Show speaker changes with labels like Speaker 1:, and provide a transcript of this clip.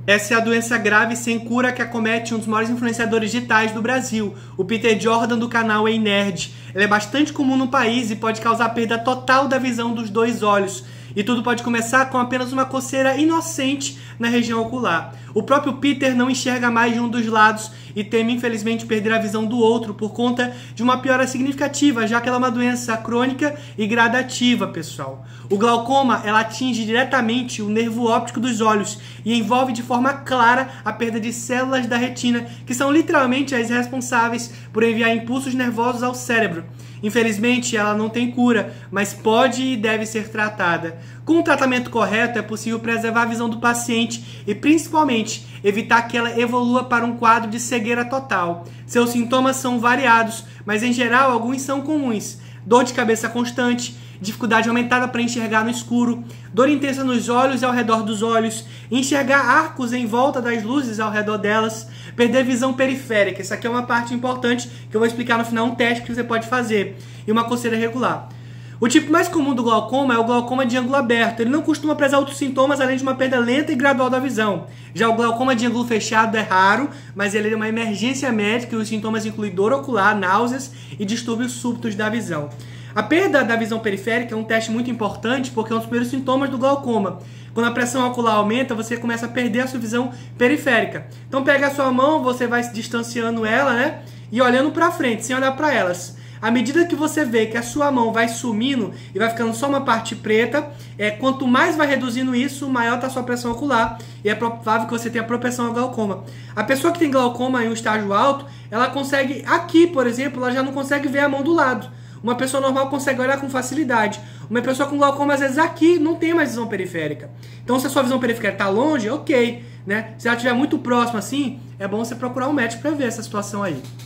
Speaker 1: Essa é a doença grave sem cura que acomete um dos maiores influenciadores digitais do Brasil, o Peter Jordan do canal Ei Nerd. Ela é bastante comum no país e pode causar perda total da visão dos dois olhos. E tudo pode começar com apenas uma coceira inocente na região ocular. O próprio Peter não enxerga mais de um dos lados e teme infelizmente perder a visão do outro por conta de uma piora significativa, já que ela é uma doença crônica e gradativa, pessoal. O glaucoma, ela atinge diretamente o nervo óptico dos olhos e envolve de forma clara a perda de células da retina, que são literalmente as responsáveis por enviar impulsos nervosos ao cérebro. Infelizmente, ela não tem cura, mas pode e deve ser tratada. Com o tratamento correto, é possível preservar a visão do paciente e, principalmente, evitar que ela evolua para um quadro de cegueira total. Seus sintomas são variados, mas, em geral, alguns são comuns. Dor de cabeça constante, dificuldade aumentada para enxergar no escuro, dor intensa nos olhos e ao redor dos olhos, enxergar arcos em volta das luzes ao redor delas, perder visão periférica. Isso aqui é uma parte importante que eu vou explicar no final, um teste que você pode fazer, e uma coceira regular. O tipo mais comum do glaucoma é o glaucoma de ângulo aberto. Ele não costuma apresentar outros sintomas além de uma perda lenta e gradual da visão. Já o glaucoma de ângulo fechado é raro, mas ele é uma emergência médica e os sintomas incluem dor ocular, náuseas e distúrbios súbitos da visão. A perda da visão periférica é um teste muito importante porque é um dos primeiros sintomas do glaucoma. Quando a pressão ocular aumenta, você começa a perder a sua visão periférica. Então pega a sua mão, você vai se distanciando ela, né? E olhando para frente, sem olhar para elas. À medida que você vê que a sua mão vai sumindo e vai ficando só uma parte preta, quanto mais vai reduzindo isso, maior está a sua pressão ocular e é provável que você tenha propensão ao glaucoma. A pessoa que tem glaucoma em um estágio alto, ela consegue, aqui por exemplo, ela já não consegue ver a mão do lado. Uma pessoa normal consegue olhar com facilidade. Uma pessoa com glaucoma, às vezes, aqui não tem mais visão periférica. Então, se a sua visão periférica está longe, ok, né? Se ela estiver muito próxima assim, é bom você procurar um médico para ver essa situação aí.